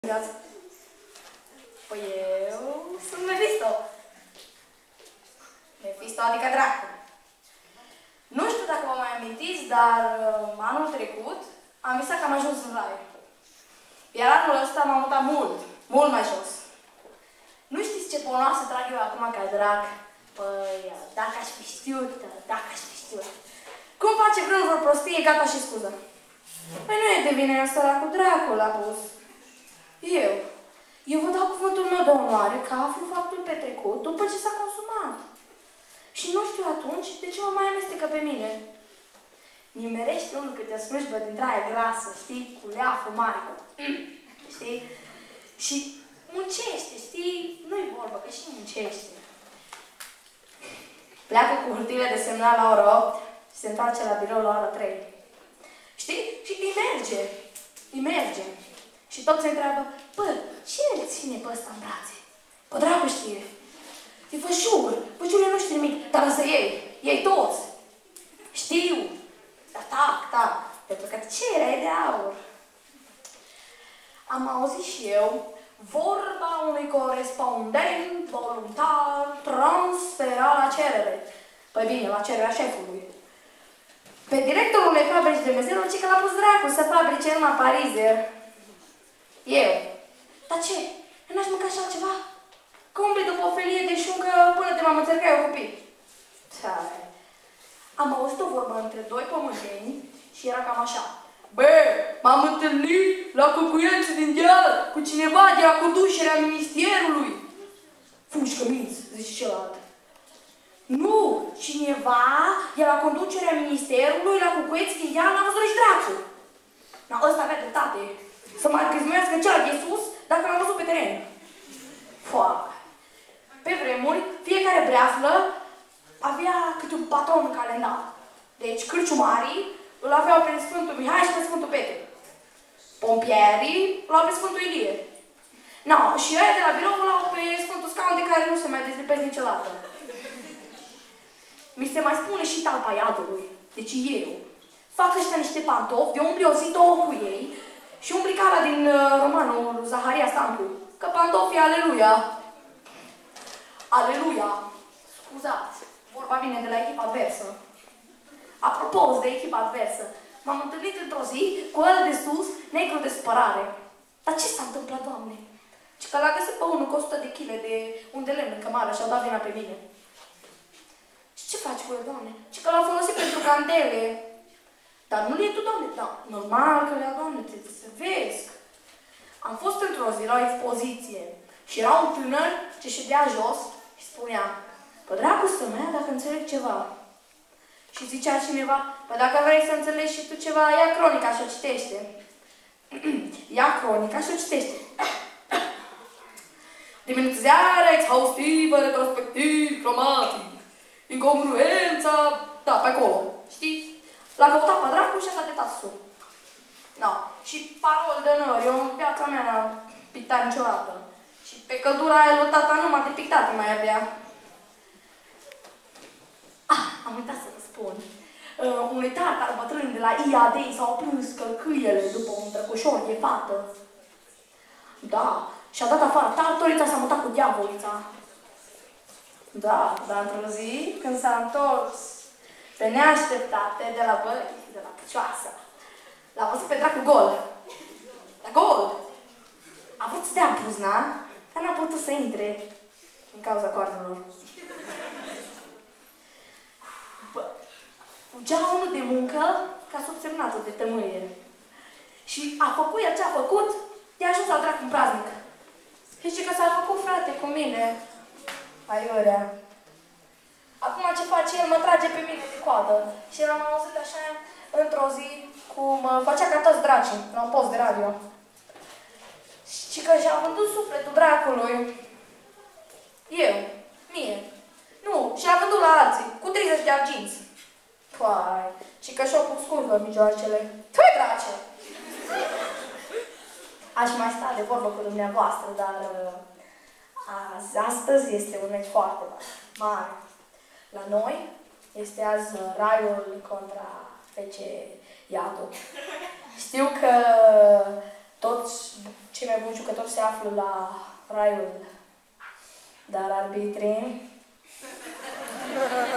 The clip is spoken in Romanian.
Păi eu sunt Mephisto. Mephisto adică dracu. Nu știu dacă vă mai amintiți, dar anul trecut am visat că am ajuns în rai. Iar anul ăsta m-am mutat mult mai jos. Nu știți ce ponoasă trag eu acum ca drag? Păi, dacă aș fi știut, dacă aș fi știut. Cum face vreun vreo prostie, gata și scuză. Păi nu e de vine săracul dracul l-a pus. Eu vă dau cuvântul meu de onoare că aflu faptul petrecut după ce s-a consumat. Și nu știu atunci de ce mă mai amestecă pe mine. Nimerește unul câte o slujbă dintre aia grasă, știi, cu leafă mare, știi? Și muncește, știi? Nu-i vorbă, că și muncește. Pleacă cu hârtiile de semnal la ora 8 și se întoarce la birou la ora 3. Știi? Și îi merge. Și tot se întreabă, bă, cine îl ține pe ăsta în brațe? Pă dracu știe. Te fășugăr, băciule nu știu nimic, dar să ei toți. Știu, dar tac, pentru că cerea e de aur. Am auzit și eu vorba unui corespondent voluntar transferat la cerere. Păi bine, la cererea șefului. Pe directorul unei fabrici de meseluri, zice că l-a pus dracu să fabrice numai parizer. Eu. Dar ce? N-aș mânca așa ceva? Că umbli după o felie de șuncă până te m-am înțărcat eu copii. Țare. Am auzit o vorbă între doi pământeni și era cam așa. Bă, m-am întâlnit la cucuiență din deal cu cineva de la conducerea ministerului. Fugi-că minți, zice celălalt. Nu, cineva de la conducerea ministerului la cucuieți din deal n-a văzut nici dracu. No, ăsta avea dreptate. Să mă gâzmuiască cea de sus dacă l-am văzut pe teren. Foacă. Pe vremuri, fiecare breaslă avea câte un patron în calendar. Deci, cârciumarii îl aveau pe Sfântul Mihai și pe Sfântul Petru. Pompierii îl au pe Sfântul Ilie. No, și aia de la birou îl au pe Sfântul Scaun de care nu se mai dezlipesc niciodată. Mi se mai spune și talpa iadului. Deci eu fac ăștia niște pantofi, de umbli o zi două cu ei și umbli ca ăla din romanul Zaharia Stancu. Că pantofi, aleluia! Aleluia! Scuzați, vorba vine de la echipa adversă. Apropo de echipa adversă, m-am întâlnit într-o zi cu ăla de sus, negru de supărare. Dar ce s-a întâmplat, Doamne? Și că l-a găsit pe unul cu 100 de kg de un de lemn în cămară și-au dat vina pe mine. Și ce faci cu el, Doamne? Și că l-au folosit pentru candele. Dar nu le-ai tu, Doamne? Da, normal că le-a, Doamne, te servesc. Am fost într-o zi la o expoziție și era un tânăr ce ședea jos și spunea, pă dracu să mea dacă înțeleg ceva. Și zicea cineva, pă dacă vrei să înțelegi și tu ceva, ia cronica și o citește. Ia cronica și o citește. Dimensionare exhaustivă, retrospectiv, cromatic, incongruența, da, pe acolo, știi? L-a căutat pe dracu și a catetat sus. No. Și parol de nări, eu în viața mea n-am pictat niciodată. Și pe căldura aia lui tata numai de pictate mai avea. Am uitat să vă spun. Unui tartar bătrân de la IAD s-au plâns călcâiele după un drăgușor de fată. Da, și-a dat afară tartorița, s-a mutat cu diavolița. Da, dar într-o zi, când s-a întors pe neașteptate de la băi, de la Pucioasa, l-a văzut pe dracu gol. La gol! A vrut să dea buzna, dar n-a putut să intre din cauza coardelor. Fugea unul de muncă ca subsemnatul de tămâie. Și a făcut el ce a făcut, i-a ajuns la dracu în praznic. Și zice că s-a făcut frate cu mine. Aiurea. Acum ce face el, mă trage pe mine de coadă. Și l-am auzit așa într-o zi cum făcea ca toți dracii, la un post de radio. Și că și-a vândut sufletul dracului. Mie. Nu, și-a vândut la alții, cu 30 de arginți. Păi, și că și-au pus curvă mijloacele. Tăi, drace! Aș mai sta de vorbă cu dumneavoastră, dar astăzi este un meci foarte mare. La noi este azi Raiul contra FC Iadul. Știu că toți cei mai buni jucători se află la raiul, dar arbitrii